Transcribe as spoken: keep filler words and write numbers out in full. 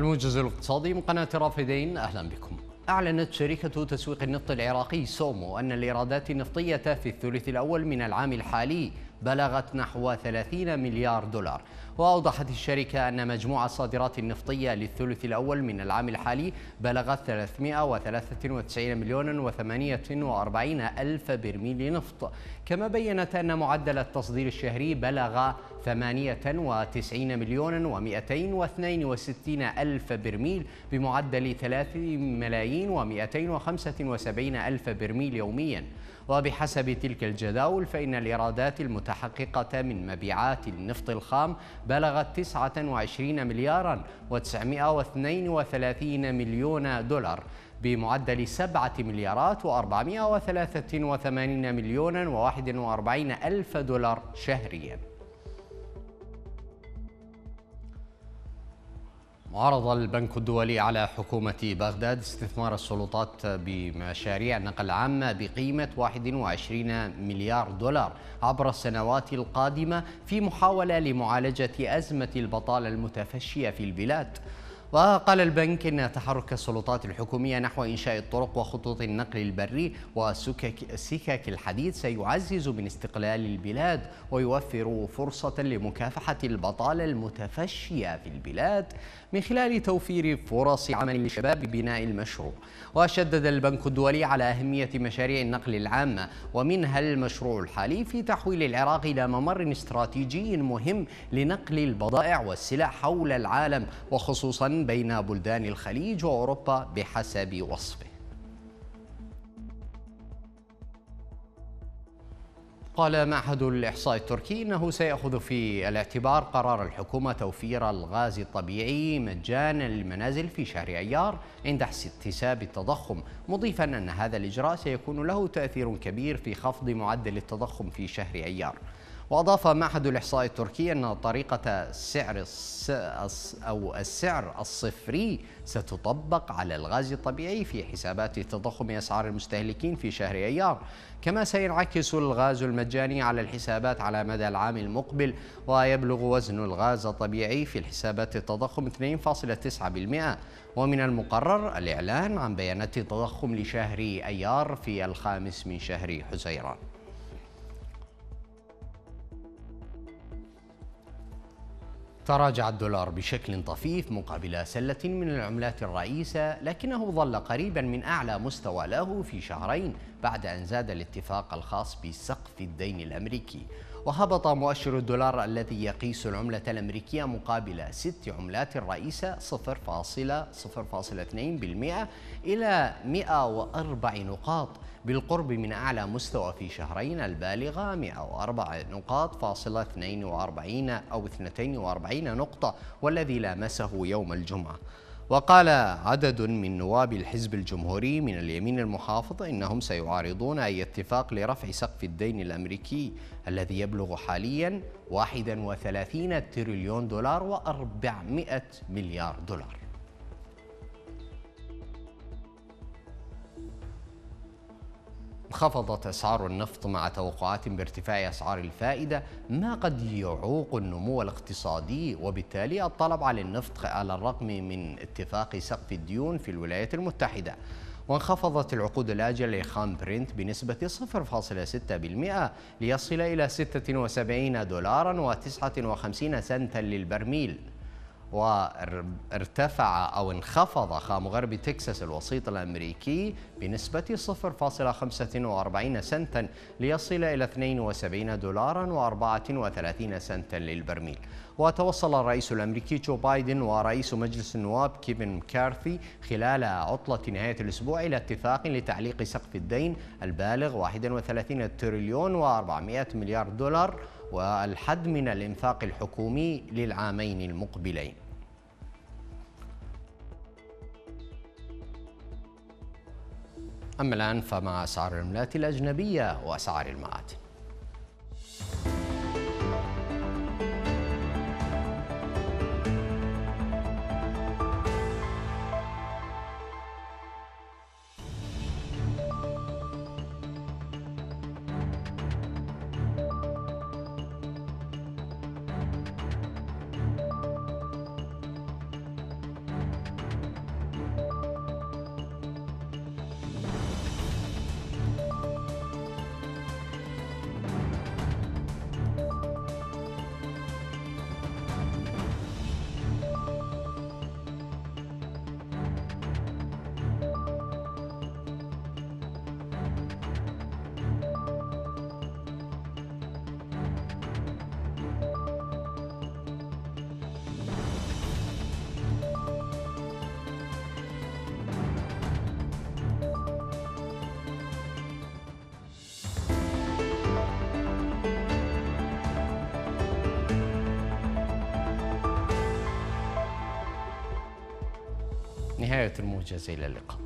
الموجز الاقتصادي من قناة رافدين، أهلا بكم. أعلنت شركة تسويق النفط العراقي سومو أن الإيرادات النفطية في الثلث الأول من العام الحالي بلغت نحو ثلاثين مليار دولار. وأوضحت الشركة أن مجموع الصادرات النفطية للثلث الأول من العام الحالي بلغت ثلاثمائة وثلاثة وتسعين مليون وثمانية وأربعين ألف برميل نفط. كما بيّنت أن معدل التصدير الشهري بلغ ثمانية وتسعين مليون ومئتين واثنين وستين ألف برميل بمعدل ثلاثة ملايين ومئتين وخمسة وسبعين ألف برميل يوميا. وبحسب تلك الجداول فإن الإيرادات المتحققة من مبيعات النفط الخام بلغت تسعة وعشرين مليارا وتسعمائة واثنين وثلاثين مليون دولار بمعدل سبعة مليارات وأربعمائة وثلاثة وثمانين مليون وواحد وأربعين ألف دولار شهريا. عرض البنك الدولي على حكومة بغداد استثمار السلطات بمشاريع نقل عامة بقيمة واحد وعشرين مليار دولار عبر السنوات القادمة في محاولة لمعالجة أزمة البطالة المتفشية في البلاد. وقال البنك إن تحرك السلطات الحكومية نحو إنشاء الطرق وخطوط النقل البري وسكك الحديد سيعزز من استقلال البلاد ويوفر فرصة لمكافحة البطالة المتفشية في البلاد من خلال توفير فرص عمل للشباب ببناء المشروع. وشدد البنك الدولي على أهمية مشاريع النقل العامة ومنها المشروع الحالي في تحويل العراق إلى ممر استراتيجي مهم لنقل البضائع والسلع حول العالم وخصوصا بين بلدان الخليج وأوروبا بحسب وصفه. قال معهد الإحصاء التركي إنه سيأخذ في الاعتبار قرار الحكومة توفير الغاز الطبيعي مجانا للمنازل في شهر أيار عند احتساب التضخم، مضيفا أن هذا الإجراء سيكون له تأثير كبير في خفض معدل التضخم في شهر أيار. وأضاف معهد الإحصاء التركي أن طريقة السعر أو السعر الصفري ستطبق على الغاز الطبيعي في حسابات تضخم أسعار المستهلكين في شهر أيار. كما سينعكس الغاز المجاني على الحسابات على مدى العام المقبل، ويبلغ وزن الغاز الطبيعي في الحسابات التضخم اثنين فاصلة تسعة بالمئة. ومن المقرر الإعلان عن بيانات التضخم لشهر أيار في الخامس من شهر حزيران. تراجع الدولار بشكل طفيف مقابل سلة من العملات الرئيسة، لكنه ظل قريبا من أعلى مستوى له في شهرين بعد أن زاد الاتفاق الخاص بسقف الدين الأمريكي. وهبط مؤشر الدولار الذي يقيس العملة الأمريكية مقابل ست عملات الرئيسة صفر فاصلة اثنين بالمئة إلى مئة وأربع نقاط بالقرب من أعلى مستوى في شهرين البالغة مئة وأربع نقاط فاصلة اثنين وأربعين أو اثنتين وأربعين نقطة، والذي لامسه يوم الجمعة. وقال عدد من نواب الحزب الجمهوري من اليمين المحافظ إنهم سيعارضون أي اتفاق لرفع سقف الدين الأمريكي الذي يبلغ حاليا واحد وثلاثين تريليون دولار وأربعمائة مليار دولار. انخفضت أسعار النفط مع توقعات بارتفاع أسعار الفائدة، ما قد يعوق النمو الاقتصادي وبالتالي الطلب على النفط على الرغم من اتفاق سقف الديون في الولايات المتحدة. وانخفضت العقود الآجلة لخام برنت بنسبة صفر فاصلة ستة بالمئة ليصل إلى ستة وسبعين دولارا وتسعة وخمسين سنتا للبرميل. وارتفع أو انخفض خام غرب تكساس الوسيط الأمريكي بنسبة صفر فاصلة خمسة وأربعين سنتا ليصل إلى اثنين وسبعين دولارا وأربعة وثلاثين سنتا للبرميل. وتوصل الرئيس الأمريكي جو بايدن ورئيس مجلس النواب كيفن مكارثي خلال عطلة نهاية الأسبوع إلى اتفاق لتعليق سقف الدين البالغ واحد وثلاثين تريليون وأربعمائة مليار دولار والحد من الإنفاق الحكومي للعامين المقبلين. أما الآن فمع أسعار العملات الأجنبية وأسعار المعادن. نهاية الموجز، إلى اللقاء.